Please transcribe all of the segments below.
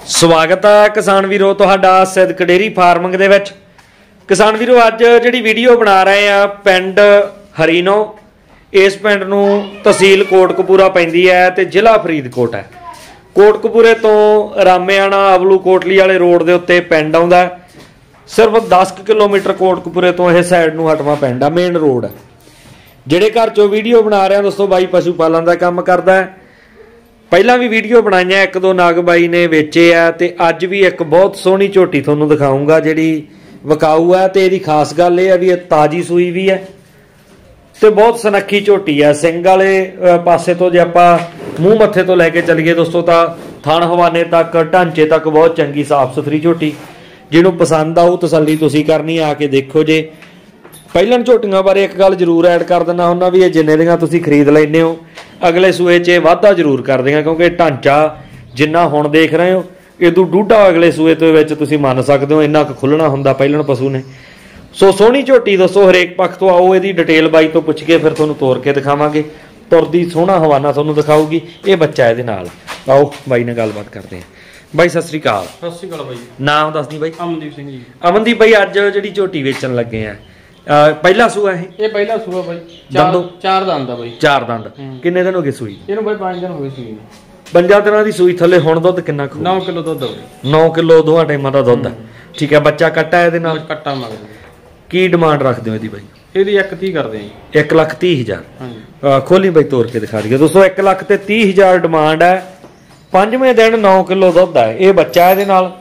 स्वागत है किसान वीरो तुहाडा सिद्दक डेयरी फार्मिंग दे विच। किसान वीरो अज जिहड़ी वीडियो बना रहे हैं पिंड हरीनो, इस पिंड नूं तहसील कोटकपूरा पैंदी है ते जिला फरीदकोट है। कोटकपूरे तो रामेआना अबलू कोटली वाले रोड के उत्ते पिंड आउंदा है। सिर्फ 10 किलोमीटर कोटकपूरे तो यह साइड नूं हटवा पिंड है, मेन रोड है। जिहड़े घर चो वीडियो बना रहे हैं दोस्तों बाई पशु पालन का काम करता है। पहला भी वीडियो बनाई एक दो नाग बाई ने वेचे है तो अज भी एक बहुत सोहनी झोटी थोनू दिखाऊंगा जिहड़ी विकाऊ है। तो यदी खास गल यह है भी ताजी सूई भी है तो बहुत सुनक्खी झोटी है। सिंग वाले पासे तो जे आपां मूँह मत्थे तो लैके चलीए दोस्तों तो थण हवाने तक ढांचे तक बहुत चंगी साफ सुथरी झोटी। जिन्हों पसंद आऊ तसल्ली तुसीं करनी आके देखो जे। पहलन झोटियां बारे एक गल जरूर ऐड कर देना हुन्ना भी जिन्ने दियां तुसीं खरीद लैंदे हो अगले सूए च वाधा जरूर कर देंगे, क्योंकि ढांचा जिन्ना हुण देख रहे हो इदू डूढ़ा अगले सूए तो विच तुसीं मन सकते हो, इन्ना खुलना हुंदा पहलन पशु ने। सो सोहनी झोटी दोस्तों हरेक पक्ष तो आओ इहदी डिटेल बाई तो पुछ के फिर तुहानूं तोड़ के दिखावांगे। तुरदी सोहना हवाना तुहानूं दिखाऊगी ये बच्चा इहदे नाल। आओ बाई नाल गलबात करते हैं। बाई सत श्री अकाल। सत श्री अकाल बाई। नाम दस दी बाई? अमनदीप सिंह जी। अमनदीप बाई अज जिहड़ी झोटी वेचण लगे हैं पहला सूआ है? ये पहला सूआ बाई। चार दंद बाई। चार दंद। किन्ने दिन हो गए सूई? ਇਹਨੂੰ ਬਾਈ 5 ਦਿਨ ਹੋ ਗਏ सूई। 5 ਦਿਨਾਂ ਦੀ ਸੂਈ ਥੱਲੇ ਹੁਣ ਦੁੱਧ ਕਿੰਨਾ ਕੁ? 9 ਕਿਲੋ ਦੁੱਧ ਹੈ। 9 ਕਿਲੋ ਦੋਹਾਂ ਟਾਈਮਾਂ ਦਾ ਦੁੱਧ ਹੈ। ਠੀਕ ਹੈ। ਬੱਚਾ ਕੱਟਾ ਇਹਦੇ ਨਾਲ? ਕੱਟਾ ਮੰਗਦੇ। ਕੀ ਡਿਮਾਂਡ ਰੱਖਦੇ ਹੋ ਇਹਦੀ ਬਾਈ? ਇਹਦੀ 130 ਕਰਦੇ ਆ ਜੀ। 1,30,000। ਹਾਂਜੀ। ਖੋਲੀ ਬਾਈ ਤੋੜ ਕੇ ਦਿਖਾ ਦਈਏ ਦੋਸਤੋ। 1,30,000 ਡਿਮਾਂਡ ਹੈ। 5ਵੇਂ ਦਿਨ 9 ਕਿਲੋ ਦੁੱਧ ਹੈ। ਇਹ ਬੱਚਾ ਇਹਦੇ ਨਾਲ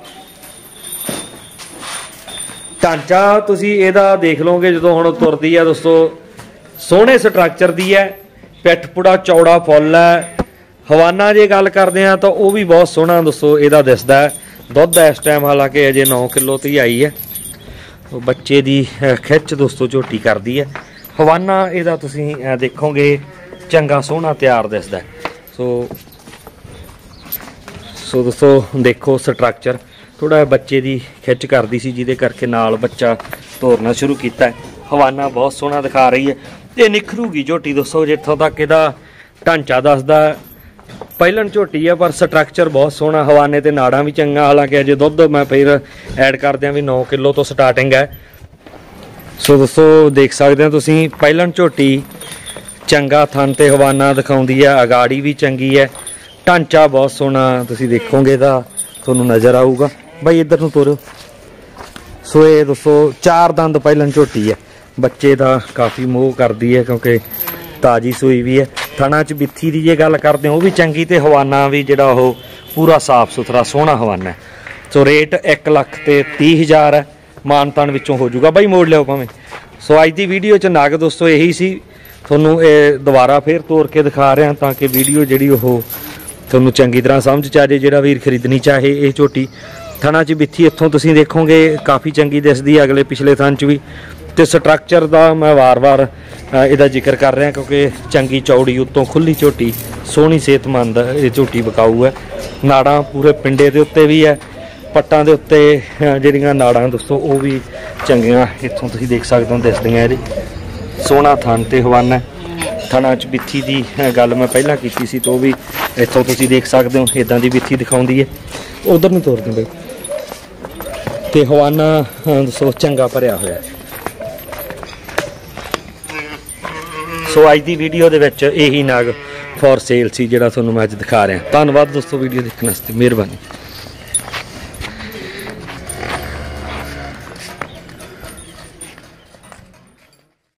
ढांचा तुसी इहदा देख लोगे जो हुण तुरदी है दोस्तों सोहने स्ट्रक्चर दी है। पिठ पुड़ा चौड़ा फुल है। हवाना जे गल करते हैं तो वह भी बहुत सोहना दोस्तों इहदा दिसदा है। दुध इस टाइम हालांकि अजे 9 किलो ती आई है। तो बच्चे की खिच दोस्तों झोटी करती है। हवाना इहदा तुसी देखोगे चंगा सोहना तैयार दिसदा है। सो दोस्तों देखो स्ट्रक्चर थोड़ा बच्चे की खिच करती सी जिहदे करके नाल बच्चा तोड़ना शुरू किया है। हवाना बहुत सोहना दिखा रही है। ये निखरूगी झोटी दोस्तों जिथों तक इहदा ढांचा दसदा। पहलन झोटी है पर स्ट्रक्चर बहुत सोहना। हवाने ते नाड़ा भी चंगा। हालांकि अजे दुध मैं फिर ऐड कर दिया भी 9 किलो तो स्टार्टिंग है। सो दोस्तों देख सकते हैं तुसीं पहलन झोटी चंगा थन ते हवाना दिखाउंदी है। अगाड़ी भी चंगी है। ढांचा बहुत सोहना तुसीं देखोगे तो तुहानूं नज़र आऊगा। भाई इधर नूं तोरो। सो ये दोस्तों 4 दंद पहलन झोटी है। बच्चे का काफ़ी मोह करती है क्योंकि ताज़ी सूई भी है। थणा च बिथी की जे गल करते हो भी चंगी तो हवाना भी जिहड़ा वो पूरा साफ सुथरा सोहना हवाना है। सो रेट 1,30,000 है। मानतान विचों हो जाऊगा। भाई मोड़ लियो भावें। सो अज की वीडियो च नग दोस्तों यही सी। तुहानूं दोबारा फिर तोड़ के दिखा रहा ताकि वीडियो जिहड़ी वो तुहानूं चंगी तरह समझ च आ जाए। जिहड़ा वीर खरीदनी चाहे ये झोटी थणा च बिथी इत्थों तुसीं देखोगे काफ़ी चंगी दिसदी है। अगले पिछले थन च भी तो स्ट्रक्चर का मैं वार वार इहदा जिक्र कर रहा क्योंकि चंगी चौड़ी उत्तों खुली झोटी सोहनी सेहतमंद ये झोटी विकाऊ है। नाड़ां पूरे पिंडे के उत्ते भी है। पट्टां दे उत्ते जिहड़ियां नाड़ां दोस्तों वो भी चंगियां इत्थों तुसीं देख सकते हो दिसदियां। इहदी सोहना थन ते हवाना। थणा च बिथी की गल मैं पहला की सी तो भी इत्थों तुसीं देख सकते हो इदां दी बिथी दिखाउंदी है। उधर नहीं तोड़ दें ते हवाना दोस्तों चंगा भरिया होया। सो अज की वीडियो दे विच यही नग फॉर सेल सी जिहड़ा तुहानूं मैं अज दिखा रहा। धन्नवाद दोस्तों वीडियो देखने वास्ते। मेहरबानी।